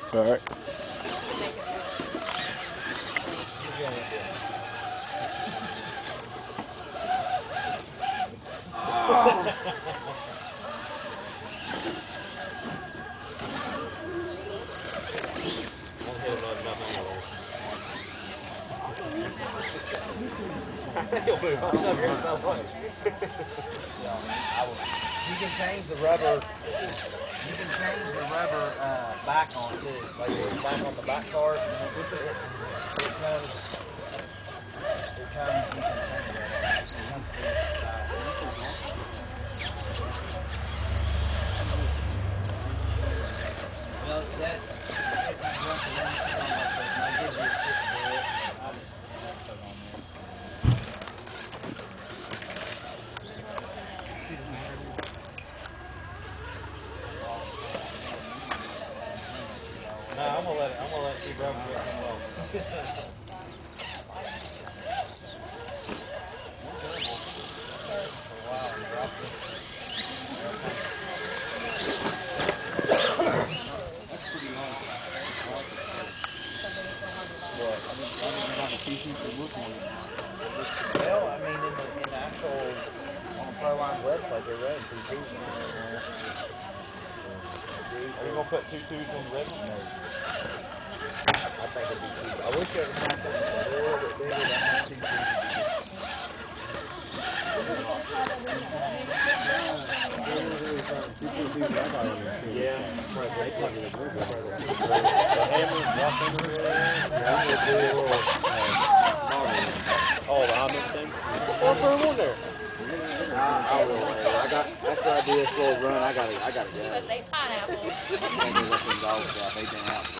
All right. You can change the rubber. You can change the rubber back on too. Like it's back on the back part. It comes. You can change that. Well, that. No, I'm gonna let it keep rubbing it along. Well, I mean, in the actual on Proline website, they're running 2 2s in there. Are we gonna put 2 2s on the red one? No. I think it'd be 2. I wish I could find something a little bit bigger, but I think 2 2s. Yeah, probably. Oh, the Amish thing? What's going on there? I will. After I do this little run, I gotta go. But they pineapple. I'm gonna let them dogs out. They've been out.